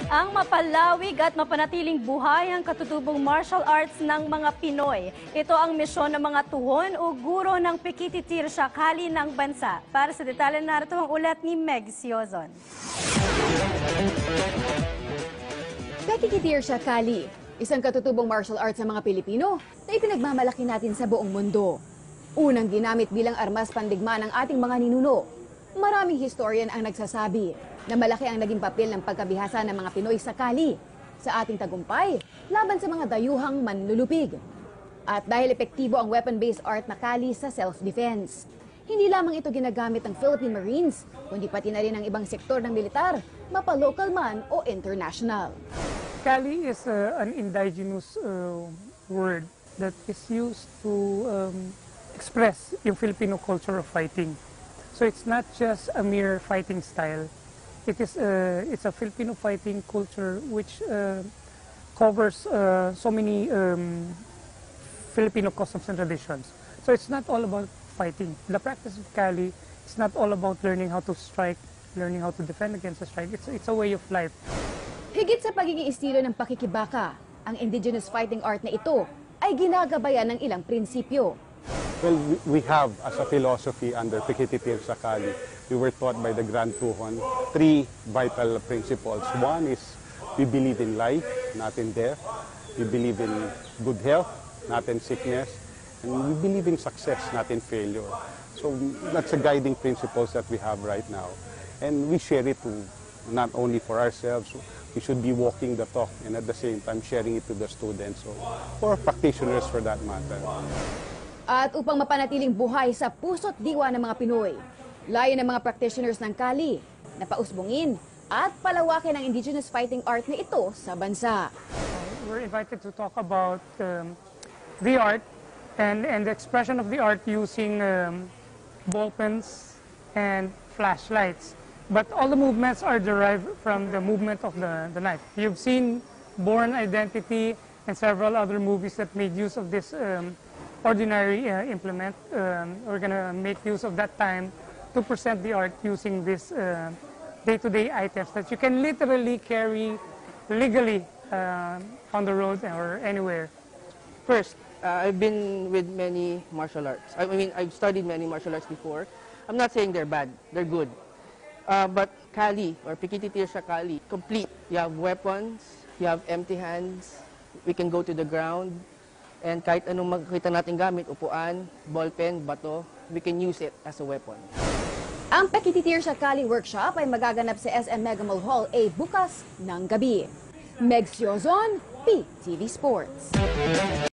Ang mapalawig at mapanatiling buhay ang katutubong martial arts ng mga Pinoy. Ito ang misyon ng mga tuhon o guro ng Pikititir Sakali ng bansa. Para sa detalye narito ang ulat ni Meg Siozon. Pikititir Sakali, isang katutubong martial arts ng mga Pilipino na ipinagmamalaki natin sa buong mundo. Unang ginamit bilang armas pandigma ng ating mga ninuno. Maraming historian ang nagsasabi na malaki ang naging papel ng pagkabihasa ng mga Pinoy sakali sa ating tagumpay laban sa mga dayuhang manlulupig. At dahil epektibo ang weapon-based art na kali sa self-defense, hindi lamang ito ginagamit ng Philippine Marines, kundi pati na rin ang ibang sektor ng militar, mapa-local man o international. Kali is an indigenous word that is used to express yung Filipino culture of fighting. So it's not just a mere fighting style. It's a Filipino fighting culture which covers so many Filipino customs and traditions. So it's not all about fighting. The practice of Kali is not all about learning how to strike, learning how to defend against a strike. It's a way of life. Higit sa pagiging estilo ng pakikibaka, ang indigenous fighting art na ito ay ginagabayan ng ilang prinsipyo. Well, we have as a philosophy under Pikititir Sakali, we were taught by the Grand Tuhon three vital principles. One is we believe in life, not in death. We believe in good health, not in sickness. And we believe in success, not in failure. So that's the guiding principles that we have right now. And we share it to not only for ourselves, we should be walking the talk and at the same time sharing it to the students or practitioners for that matter. At upang mapanatiling buhay sa puso't diwa ng mga Pinoy, layo ng mga practitioners ng Kali na pausbungin at palawakin ang indigenous fighting art na ito sa bansa. We're invited to talk about the art and the expression of the art using ball pens and flashlights. But all the movements are derived from the movement of the knife. You've seen Born Identity and several other movies that made use of this ordinary implement. We're going to make use of that time to present the art using this day-to-day items that you can literally carry legally on the road or anywhere. First, I've been with many martial arts. I mean, I've studied many martial arts before. I'm not saying they're bad, they're good. But Kali, or Pikititir Sakali, complete. You have weapons, you have empty hands, we can go to the ground, and kahit anong makikita natin gamit, upuan, ballpen, bato, we can use it as a weapon. Ang Pikititir Sakali workshop ay magaganap sa SM Mega Mall Hall A bukas ng gabi. Meg Siozon, PTV Sports.